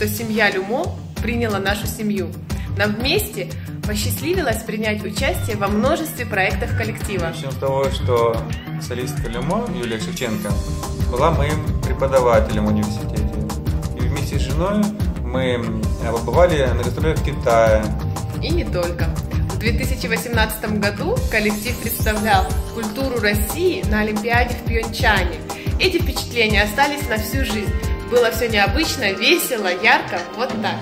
что семья Люмо приняла нашу семью. Нам вместе посчастливилось принять участие во множестве проектов коллектива. Начнем с того, что солистка Люмо Юлия Шевченко была моим преподавателем в университете. И вместе с женой мы побывали на гастролях в Китае. И не только. В 2018 году коллектив представлял культуру России на Олимпиаде в Пхенчхане. Эти впечатления остались на всю жизнь. Было все необычно, весело, ярко, вот так.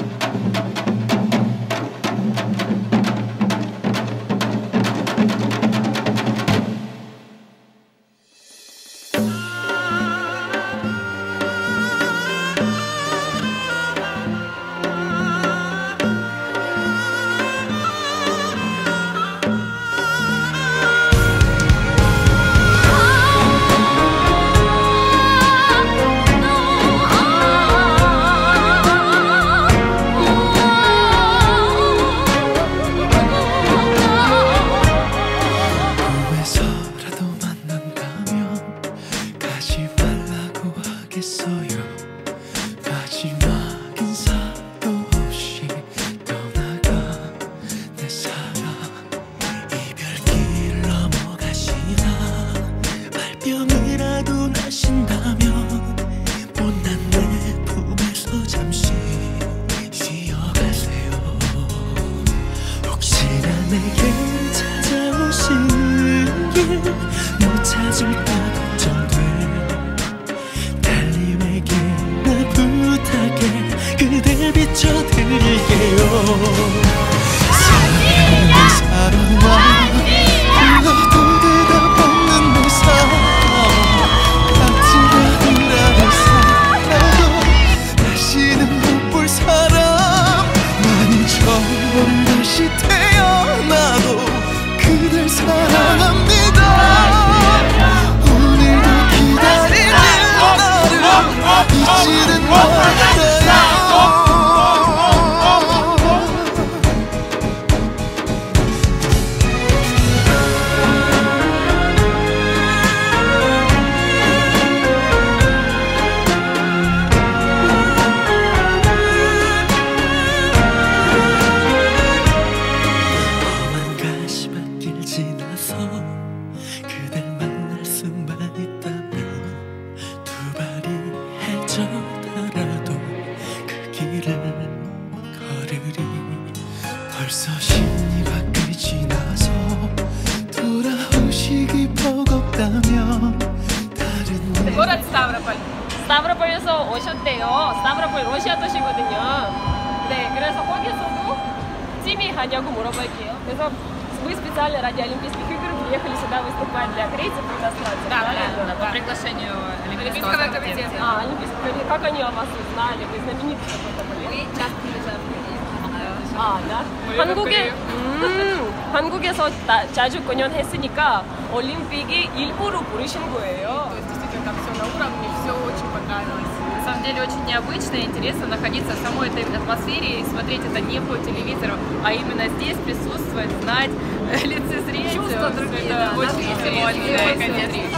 Город Ставрополь. 스타브로폴에서 오셨대요. 스타브로폴 러시아 도시거든요. 네, 그래서 거기서도 찜이 하냐고 물어볼게요. 그래서 вы специально ради Олимпийских игр приехали сюда выступать для корейцев и иностранцев. Да, по приглашению Олимпийского комитета. Олимпийский комитет. Как они о вас узнали? Вы знаменитый какой-то были? Мы часто приезжаем в Корею. да? 한국에서 자주 공연했으니까 올림픽이 일부러 부르신 거예요. То есть действительно там все на уровне, все очень понравилось. На самом деле очень необычно и интересно находиться в самой этой атмосфере и смотреть это не по телевизору, а именно здесь присутствовать, знать, лицезреть. Чувства другие, это да, очень эмоционально, конечно.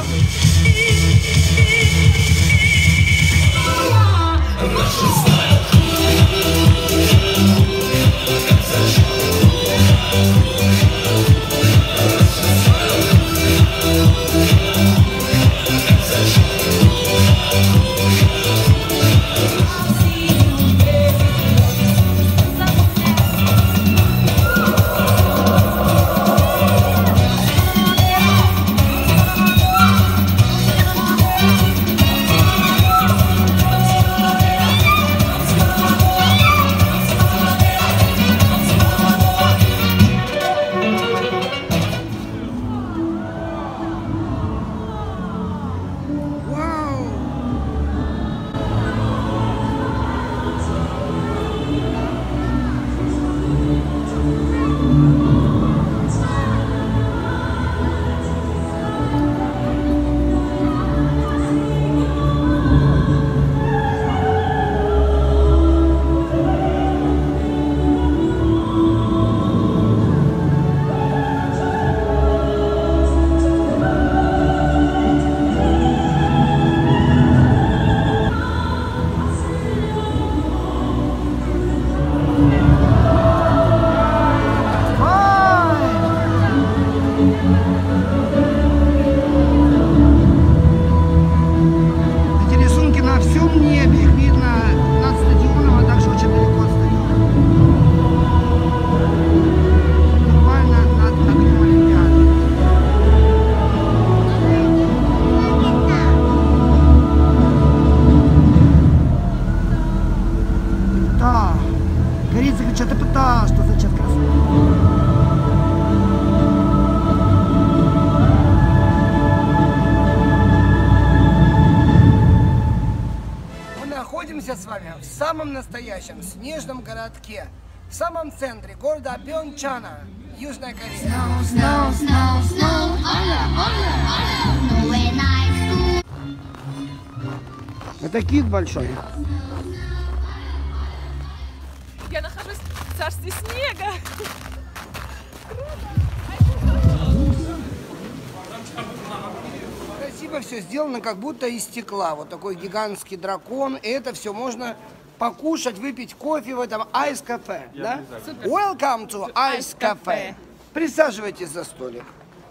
Корейцы кричат, это что значит красота? Находимся с вами в самом настоящем снежном городке, в самом центре города Пхёнчхана, Южная Корея. Это кит большой. Я нахожусь в царстве снега. Красиво все сделано, как будто из стекла. Вот такой гигантский дракон. И это все можно покушать, выпить кофе в этом айс-кафе. Да? Welcome to айс-кафе. Присаживайтесь за столик.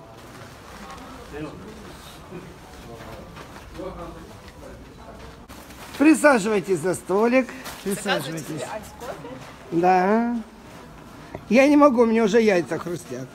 Присаживайтесь за столик. Присаживайтесь. Да. Я не могу, мне уже яйца хрустят.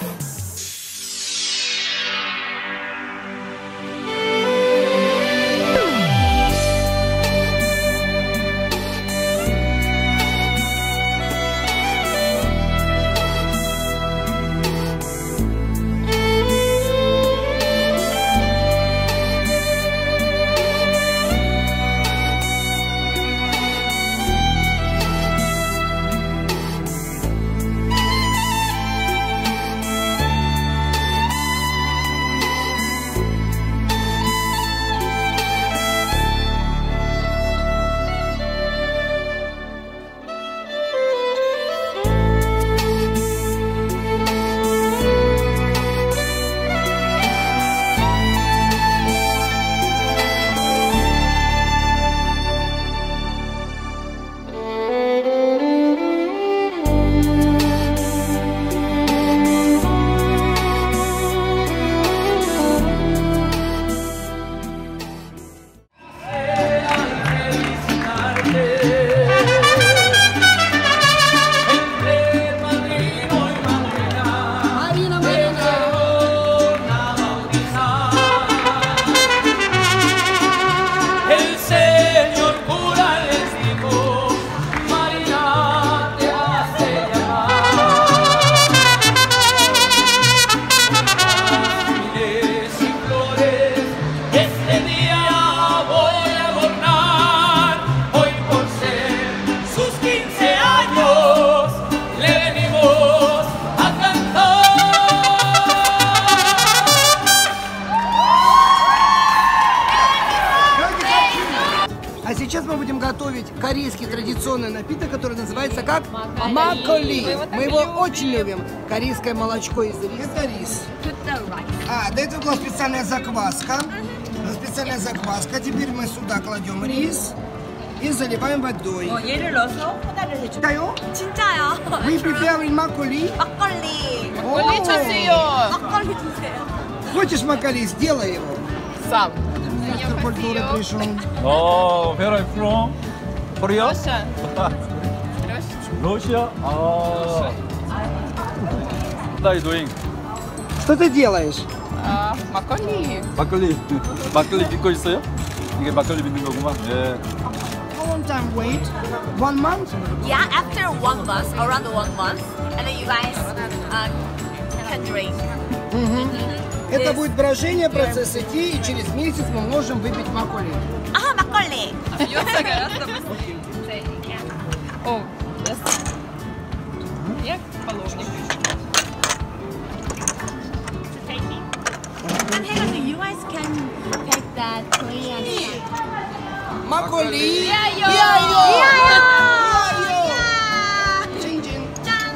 Сейчас мы будем готовить корейский традиционный напиток, который называется как макколи. Мы его очень любим. Корейское молочко из риса. Это рис. До этого была специальная закваска. Специальная закваска. Теперь мы сюда кладем рис и заливаем водой. 얘를 넣어서 호다를 해줘요. 진짜요? We preparing макколи. Макколи 주세요. 막걸리 주세요. Хочешь макколи? Сделай его. Сам. Министр культуры пришел. Oh, where are you from? Korea? Russia. Russia? Ah. What are you doing? Что ты делаешь? Макколи. 막걸리. 막걸리 빚고 있어요? 이게 막걸리 빚는 거구만. 예. How long time wait? 1 month? Yeah, after 1 month, around 1 month, and then you guys can drink. Это будет брожение, процесс идти, и через месяц мы можем выпить макколи. Ага, 막걸리. Пьется гораздо быстрее. О, я положник. You guys can take that Korean. макколи! 징징!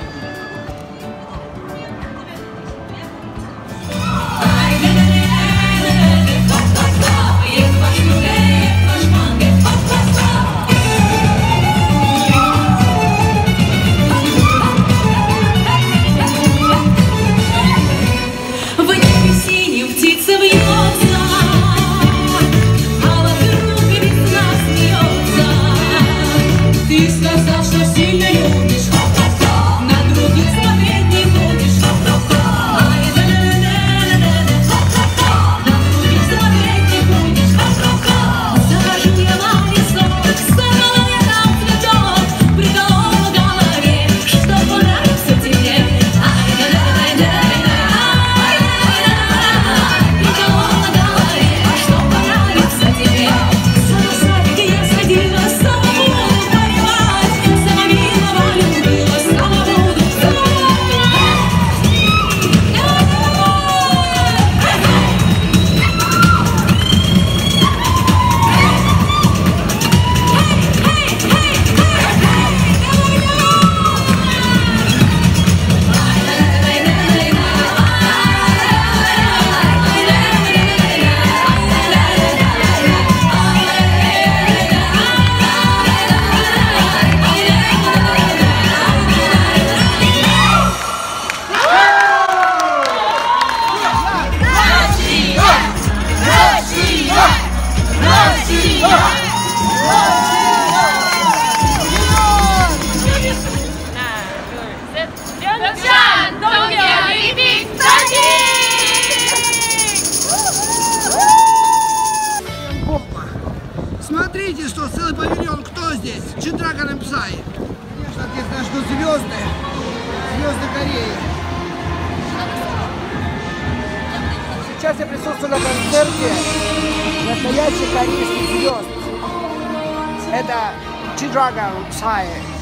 В небе синим птица вьется, а вокруг весна смеется. Кореи. Сейчас я присутствую на концерте настоящих корейских звезд. Это G-Dragon, Psy.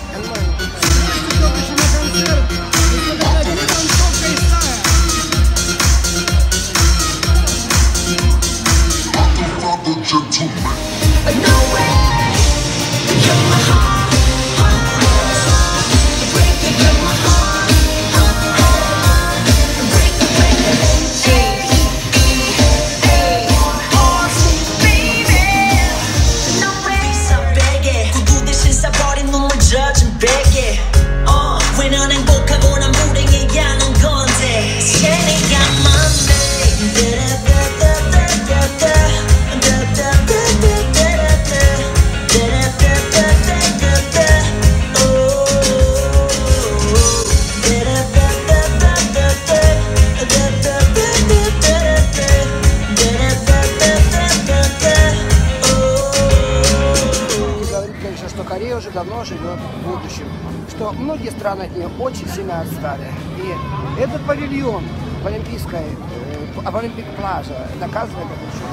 Корея уже давно живет в будущем, что многие страны от нее очень сильно отстали. И этот павильон в Олимпик Плаза доказывает это все.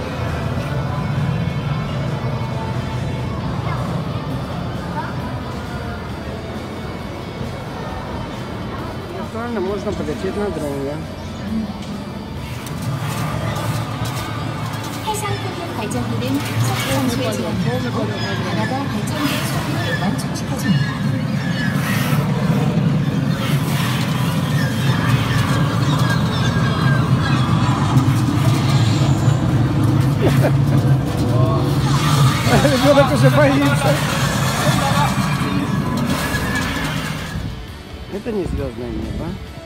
Виртуально можно полететь на дроне. 발전기는 석탄수에 지원되고 나라가 발전기 소비를 완충시켜줍니다. Ребенок уже боится. Это не звездное небо.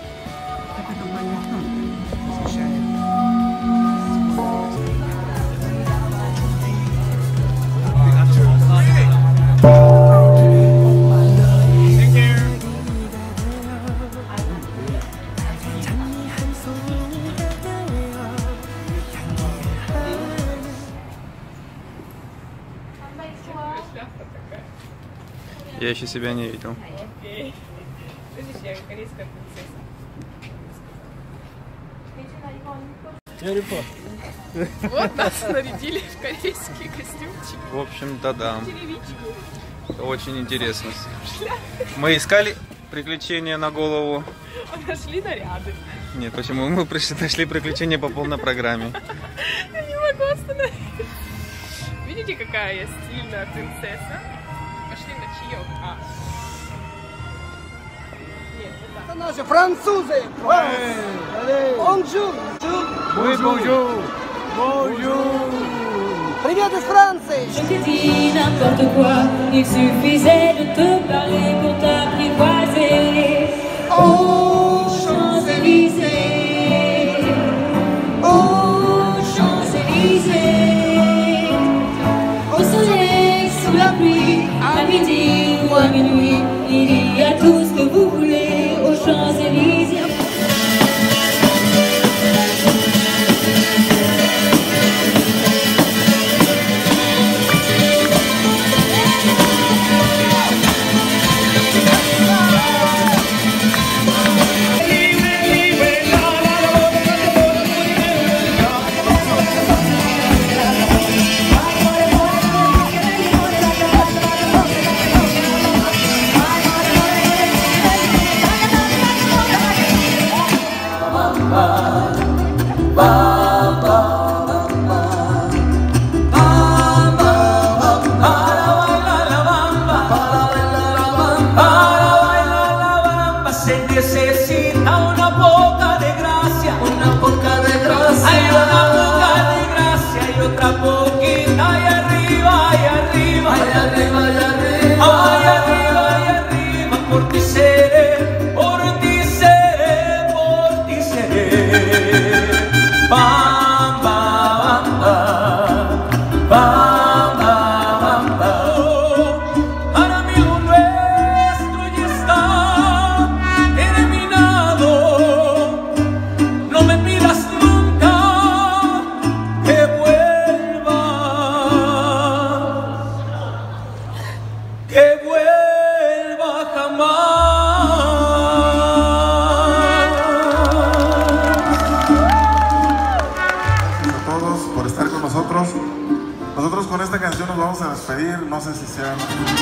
Я еще себя не видел. Видишь, я корейская принцесса. Вот нас нарядили в корейский костюмчик. В общем-то, да. Очень интересно. Мы искали приключения на голову. Нашли наряды. Нет, почему? Мы нашли приключения по полной программе. Я не могу остановиться. Видите, какая я стильная принцесса? Пошли на чаек. Нет, вот так. Это наши французы! Бонжур! Бонжур! Бонжур! Привет из Франции! Je t'ai dit n'importe quoi, il suffisait de te parler pour t'apprivoiser. Aux Champs-Élysées, aux Champs-Élysées, au soleil, sous la pluie, à midi ou à minuit, il y a tout ce que vous voulez aux Champs-Élysées. Para mí lo nuestro canción nos vamos a despedir, no sé si sean...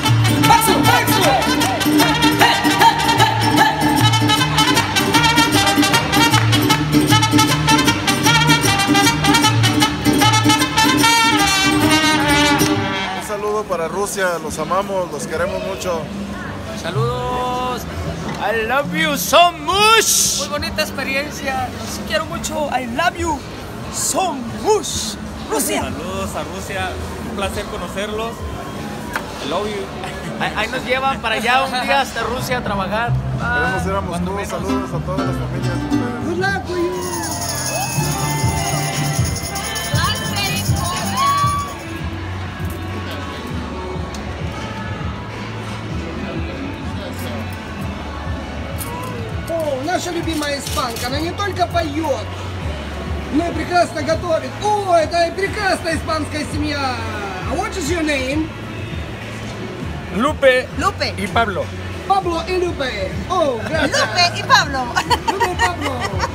Un saludo para Rusia, los amamos, los queremos mucho. Saludos, I love you so much. Muy bonita experiencia, los quiero mucho, I love you so much. Rusia. Saludos a Rusia, un placer conocerlos. I love you. Ahí nos llevan para allá un día hasta Rusia a trabajar. Queremos ir a Moscú, saludos a todas las familias. Good luck for you. О, наша любимая испанка, она не только поет, но и прекрасно готовит. О, это прекрасная испанская семья. What is your name? Lupe. Lupe. Y Pablo. Pablo y Lupe. Oh, gracias. Lupe y Pablo. Lupe y Pablo.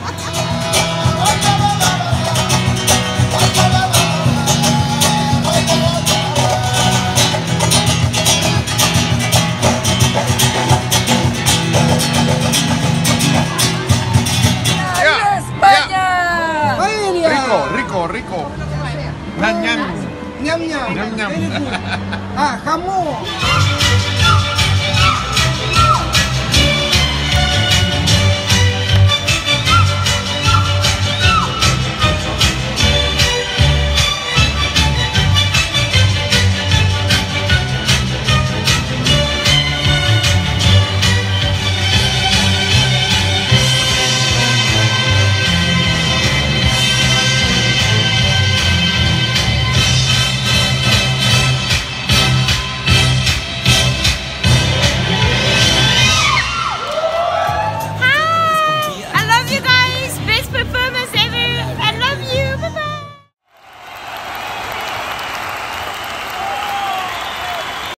Rico. Ñam ñam. Ням-ням. Ням-ням. А, хамон.